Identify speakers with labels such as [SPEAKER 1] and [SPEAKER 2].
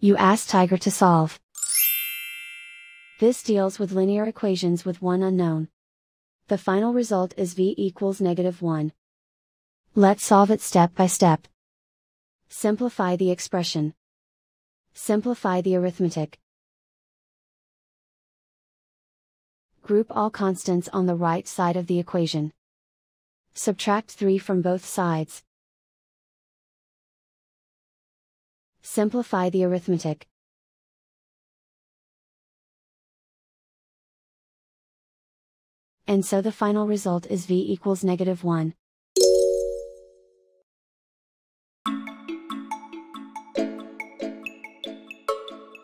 [SPEAKER 1] You ask Tiger to solve. This deals with linear equations with one unknown. The final result is v equals -1. Let's solve it step by step. Simplify the expression. Simplify the arithmetic. Group all constants on the right side of the equation. Subtract 3 from both sides. Simplify the arithmetic. And so the final result is v equals -1.